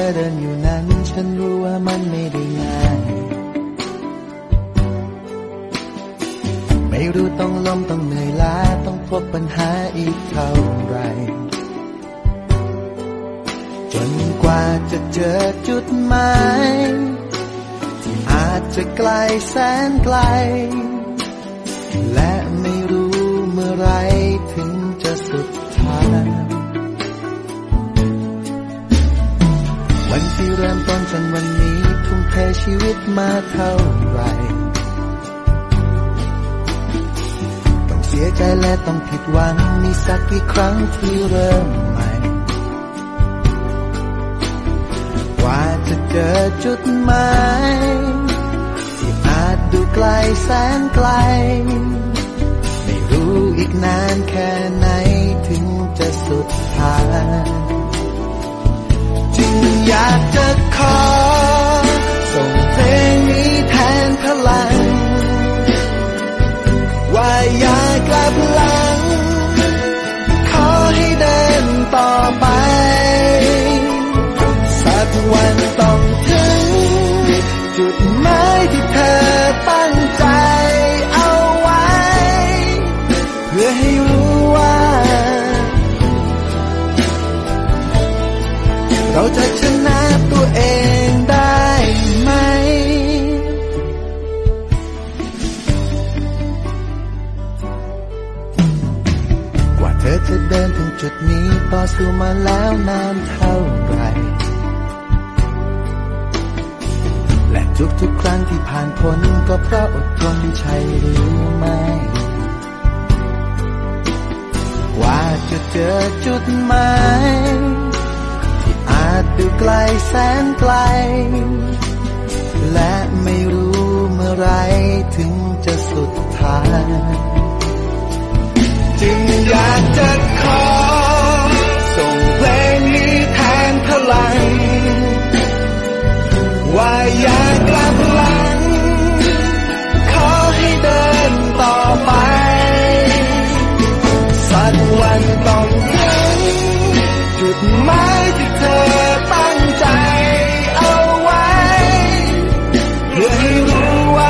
เดินอยู่นั้นฉันรู้ว่ามันไม่ได้ง่ายไม่รู้ต้องล้มต้องเหนื่อยล้าต้องพบปัญหาอีกเท่าไรจนกว่าจะเจอจุดหมายที่อาจจะไกลแสนไกลและไม่รู้เมื่อไรถึงจะสุดทางวันที่เริ่มต้นจนวันนี้ทุ่มเทชีวิตมาเท่าไรต้องเสียใจและต้องผิดหวังมีสักกี่ครั้งที่เริ่มใหม่กว่าจะเจอจุดหมายที่อาจดูไกลแสนไกลไม่รู้อีกนานแค่ไหนถึงจะสุดทางจึงอยากจะขอส่งเพลงนี้แทนพลังว่าอย่ากลับหลังขอให้เดินต่อไปสักวันต้องถึงจุดหมายที่เธอตั้งใจเอาไว้เพื่อให้รู้ว่าเราจะชนะตัวเองได้ไหมกว่าเธอจะเดินถึงจุดนี้ต่อสู้มาแล้วนานเท่าไรและทุกครั้งที่ผ่านพ้นก็เพราะอดทนใช่หรือไม่กว่าจะเจอจุดหมายอาจดูไกลแสนไกลและไม่รู้เมื่อไรถึงจะสุดทางจึงอยากจะขอส่งเพลงนี้แทนพลังว่าอย่ากลับหลังขอให้เดินต่อไปสักวันต้องถึงจุดหมายที่เธอตั้งใจเอาไว้เพื่อให้รู้ว่า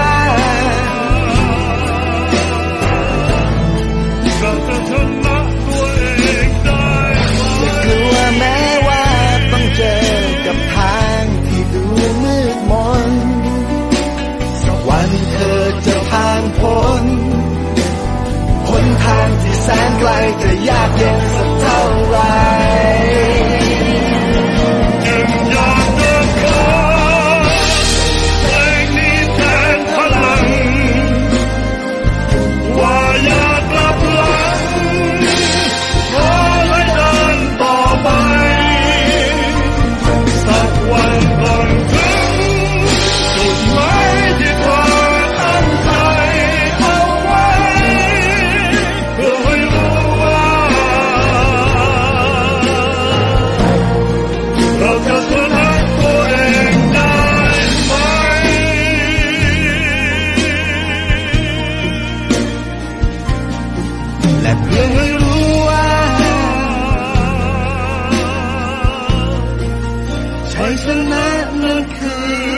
เราจะชนะตัวเองได้อย่ากลัวแม้ว่าต้องเจอกับทางที่ดูมืดมนสักวันเธอจะผ่านพ้นหนทางที่แสนไกลจะยากเย็นสักเท่าไรจึงอยากจะขอเพลงนี้แทนพลังว่าอย่ากลับหลังขอให้เดินต่อไปสักวันต้องถึงจุดหมายที่เธอตั้งใจเอาไว้เพื่อให้รู้ว่าเราจะชนะตัวเองได้ไหมและเพื่อให้รู้ว่าชัยชนะนั้นคือ